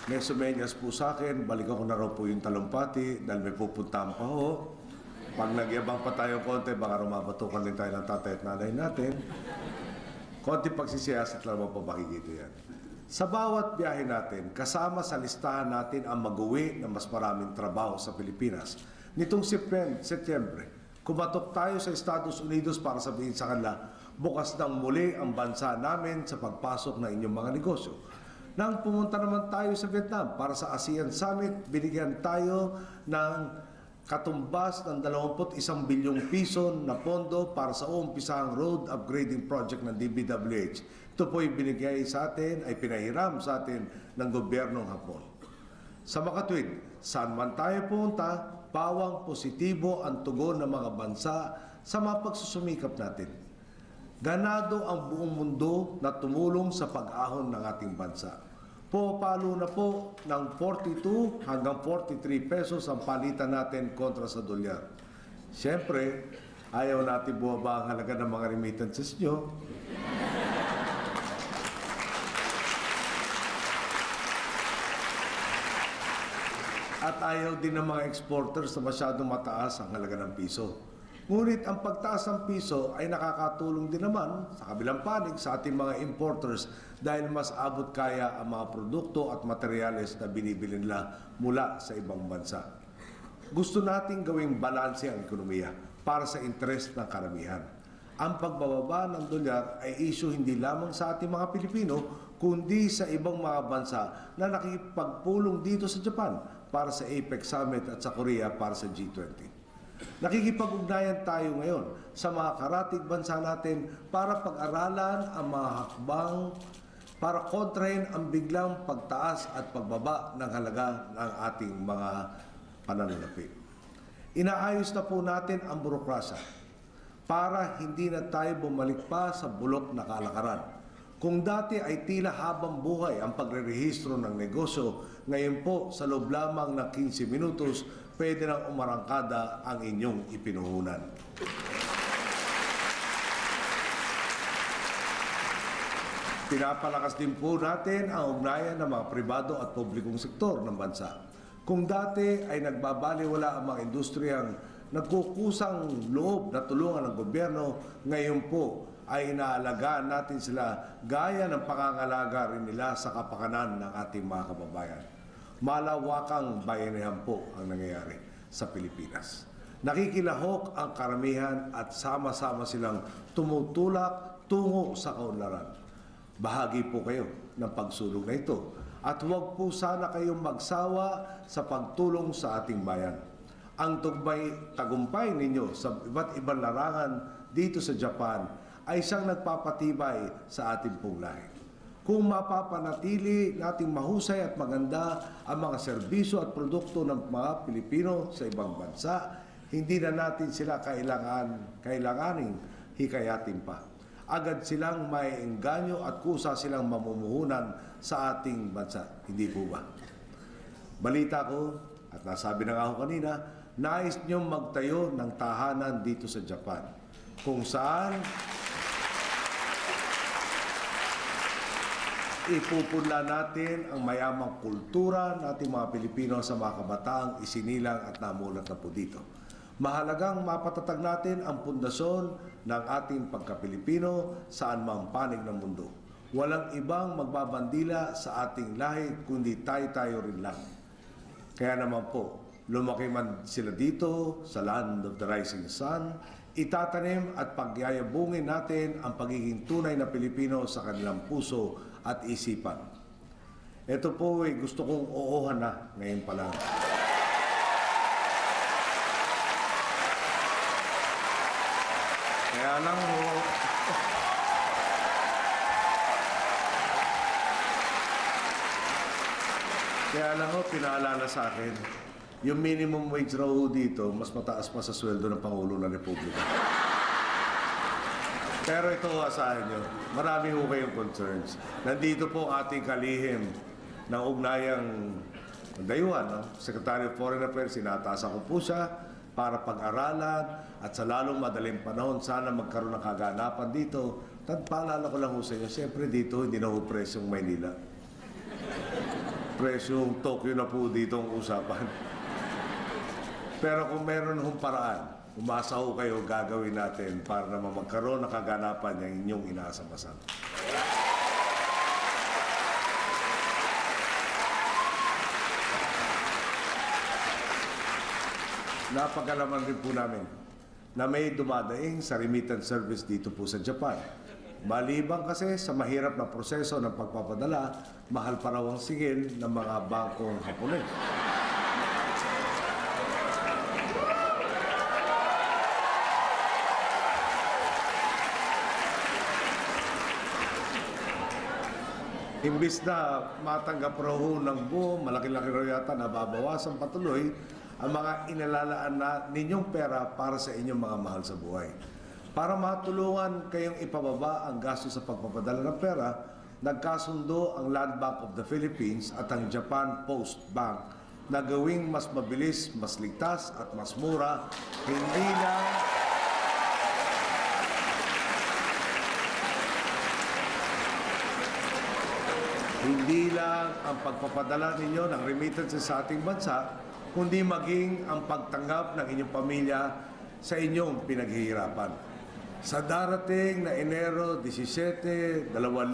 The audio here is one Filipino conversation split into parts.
may sumenyas po sa akin, balikan ko na raw po yung talumpati dahil may pupuntahan pa ho. Pag nagyabang pa tayo konti, baka rumabatukan din tayo ng tatay at nanay natin. Konti pagsisiyasat lang po makikita yan. Sa bawat biyahe natin, kasama sa listahan natin ang mag-uwi na mas maraming trabaho sa Pilipinas. Nitong Setyembre, kumatok tayo sa Estados Unidos para sabihin sa kanila, bukas nang muli ang bansa namin sa pagpasok ng inyong mga negosyo. Nang pumunta naman tayo sa Vietnam para sa ASEAN Summit, binigyan tayo ng katumbas ng 21 bilyong piso na pondo para sa umpisahang road upgrading project ng DPWH. Ito po ay binigay sa atin, ay pinahiram sa atin ng gobyernong Hapon. Sa makatwid, saan man tayo pumunta, pawang positibo ang tugon ng mga bansa sa mga pagsusumikap natin. Ganado ang buong mundo na tumulong sa pag-ahon ng ating bansa. Pumapalo na po ng 42 hanggang 43 pesos ang palitan natin kontra sa dolyar. Siyempre, ayaw natin bumaba ang halaga ng mga remittances nyo. At ayaw din ng mga exporters na masyadong mataas ang halaga ng piso. Ngunit ang pagtaas ng piso ay nakakatulong din naman sa kabilang panig sa ating mga importers dahil mas abot kaya ang mga produkto at materyales na binibili nila mula sa ibang bansa. Gusto nating gawing balanse ang ekonomiya para sa interes ng karamihan. Ang pagbababa ng dolyar ay issue hindi lamang sa ating mga Pilipino, kundi sa ibang mga bansa na nakikipagpulong dito sa Japan para sa APEC Summit at sa Korea para sa G20. Nakikipag-ugnayan tayo ngayon sa mga karatig bansa natin para pag-aralan ang mga hakbang para kontrahin ang biglang pagtaas at pagbaba ng halaga ng ating mga pananalapi. Inaayos na po natin ang burokrasya para hindi na tayo bumalik pa sa bulok na kalakaran. Kung dati ay tila habang buhay ang pagrerehistro ng negosyo, ngayon po sa loob lamang ng 15 minutos, pwede nang umarangkada ang inyong ipinuhunan. Pinapalakas din po natin ang ugnayan ng mga pribado at publikong sektor ng bansa. Kung dati ay nagbabaliwala ang mga industriyang nagkukusang loob na tulungan ng gobyerno, ngayon po ay inaalagaan natin sila gaya ng pangangalaga rin nila sa kapakanan ng ating mga kababayan. Malawakang bayanihan po ang nangyayari sa Pilipinas. Nakikilahok ang karamihan at sama-sama silang tumutulak tungo sa kaunlaran. Bahagi po kayo ng pagsulong na ito at huwag po sana kayong magsawa sa pagtulong sa ating bayan. Ang tagumpay ninyo sa iba't ibang larangan dito sa Japan ay siyang nagpapatibay sa ating pong lahi. Kung mapapanatili nating mahusay at maganda ang mga serbisyo at produkto ng mga Pilipino sa ibang bansa, hindi na natin sila kailanganing hikayatin pa. Agad silang maiengganyo at kusa silang mamumuhunan sa ating bansa. Hindi po ba? Balita ko, at nasabi na nga ako kanina, nais niyong magtayo ng tahanan dito sa Japan, kung saan ipupunla natin ang mayamang kultura nating mga Pilipino sa mga kabataang isinilang at namulat na po dito. Mahalagang mapatatag natin ang pundasyon ng ating pagka-Pilipino saan mang panig ng mundo. Walang ibang magbabandila sa ating lahi kundi tayo-tayo rin lang. Kaya naman po, lumaki man sila dito sa land of the rising sun, itatanim at pagyayabungin natin ang pagiging tunay na Pilipino sa kanilang puso at isipan. Ito po ay gusto kong oohan na ngayon pa lang. Kaya lang ho, pinaalala sa akin, yung minimum wage raw dito, mas mataas pa sa sweldo ng Pangulo ng Republika. Pero ito, asahan nyo, marami ho kayong concerns. Nandito po ating kalihim ng ugnayang dayuhan, no? Secretary of Foreign Affairs, sinatasan ko po siya para pag-aralan at sa lalong madaling panahon, sana magkaroon ng kaganapan dito. Paalala ko lang ho sa inyo, siyempre dito, hindi na ho presyong Maynila. presyong Tokyo na po dito ang usapan. Pero kung meron hong paraan, umasa ho kayo gagawin natin para naman magkaroon ng kaganapan yung inyong inaasam-asam. Napagalaman rin po namin na may dumadaing sa remittance service dito po sa Japan. Maliban kasi sa mahirap na proseso ng pagpapadala, mahal pa raw ang singil ng mga bangkong Hapones. Imbis na matanggap raw ng buo, malaki-laki raw yata nababawasan patuloy ang mga inalalaan na ninyong pera para sa inyong mga mahal sa buhay. Para matulungan kayong ipababa ang gasto sa pagpapadala ng pera, nagkasundo ang Land Bank of the Philippines at ang Japan Post Bank na gawing mas mabilis, mas ligtas at mas mura, hindi lang ang pagpapadala ninyo ng remittances sa ating bansa, kundi maging ang pagtanggap ng inyong pamilya sa inyong pinaghihirapan. Sa darating na Enero 17,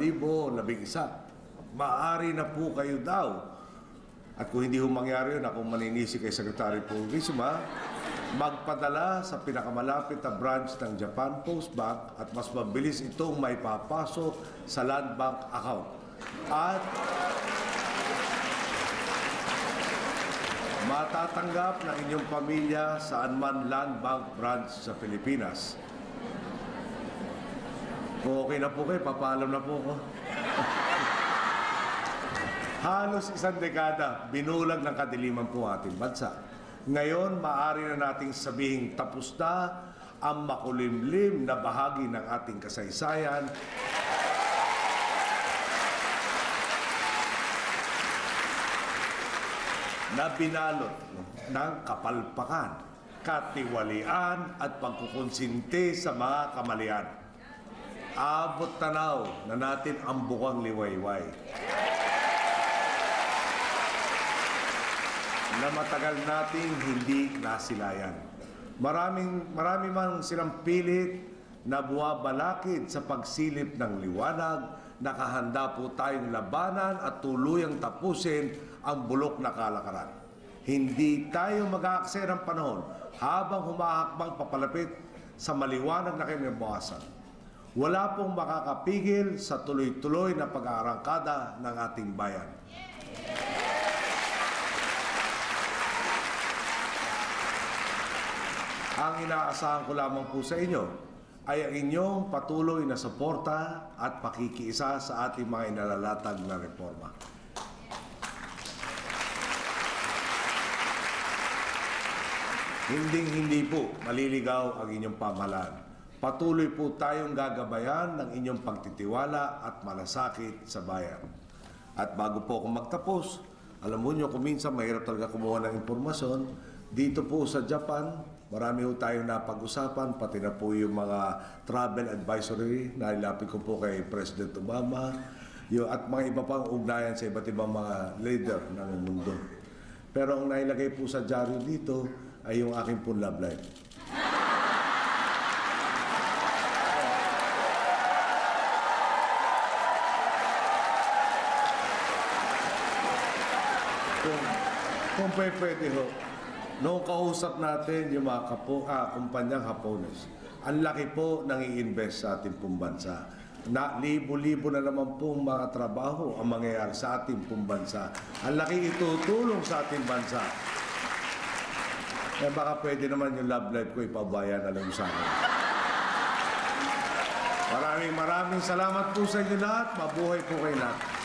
2011, maaari na po kayo daw. At kung hindi ho mangyari yun, akong maninisi kay Secretary Pulvisima, magpadala sa pinakamalapit na branch ng Japan Post Bank at mas mabilis itong maipapasok sa Land Bank account. At matatanggap ng inyong pamilya saan man Land Bank branch sa Pilipinas. Kung okay na po kayo, papaalam na po ko. Halos isang dekada, binulag ng kadiliman po ating bansa. Ngayon, maaari na nating sabihing tapos na ang makulimlim na bahagi ng ating kasaysayan na binalot ng kapalpakan, katiwalian at pagkukonsinti sa mga kamalian. Abot tanaw na natin ang bukang liwayway na matagal nating hindi nasilayan. Marami man silang pilit na buwabalakid sa pagsilip ng liwanag, nakahanda po tayong labanan at tuluyang tapusin ang bulok na kalakaran. Hindi tayo mag-aaksaya ng panahon habang humahakbang papalapit sa maliwanag na kinabukasan. Wala pong makakapigil sa tuloy-tuloy na pag-aarangkada ng ating bayan. Ang inaasahan ko lamang po sa inyo ay ang inyong patuloy na suporta at pakikiisa sa ating mga inalalatag na reforma. Hinding-hindi po maliligaw ang inyong pamahalaan. Patuloy po tayong gagabayan ng inyong pagtitiwala at malasakit sa bayan. At bago po ako magtapos, alam mo nyo kung minsan mahirap talaga kumuha ng impormasyon. Dito po sa Japan, marami po tayong napag-usapan, pati na po yung mga travel advisory na ilapit ko po kay President Obama at mga iba pang ugnayan sa iba't ibang mga leader ng mundo. Pero ang nailagay po sa dyaryo dito ay yung aking pong love life. Kung pwede ho, noong kausap natin yung mga kumpanyang Hapones, ang laki po nang i-invest sa ating pong bansa. Na libo-libo na naman pong mga trabaho ang mangyayari sa ating pong bansa. Ang laki itutulong sa ating bansa. Eh baka pwede naman yung love life ko ipabayan na lang sa akin. Maraming salamat po sa inyo lahat. Mabuhay po kayo lahat.